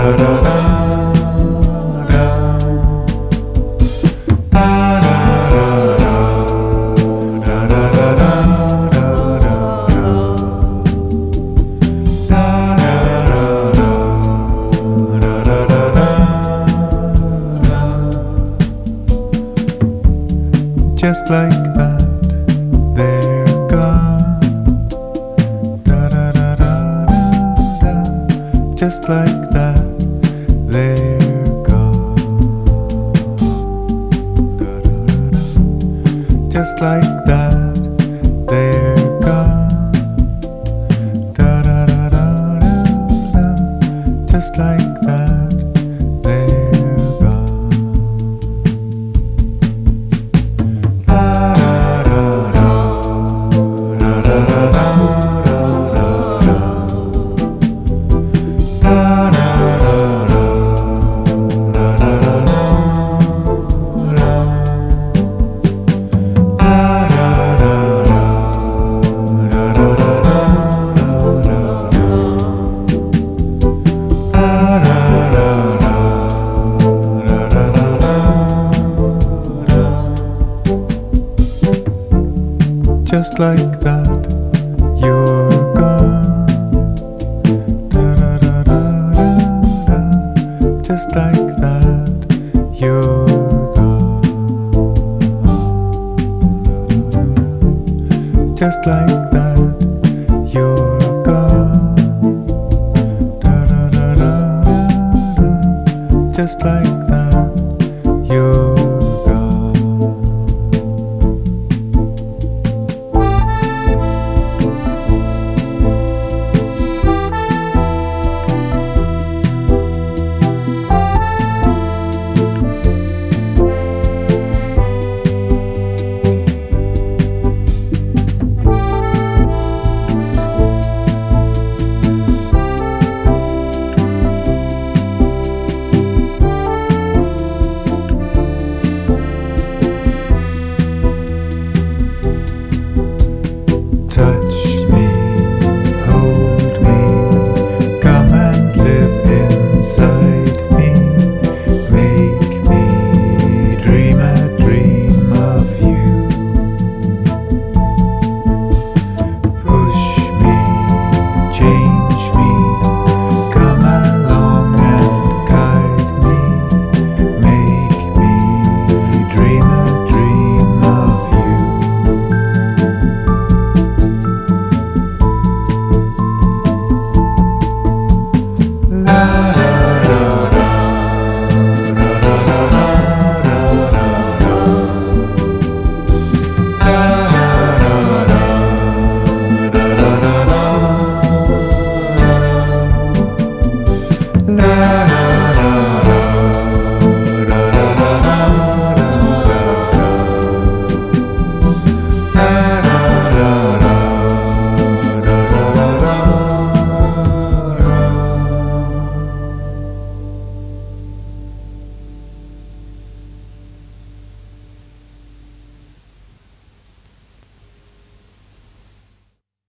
Just like that, they're gone. Da da da da da da. Just like that, they're gone. Da da da da. Just like that, they're gone. Da da da da da da. Just like that. Just like that, you're gone. Da da da da da da. Just like that, you're gone. Just like that, you're gone. Da da da da da da. Just like that.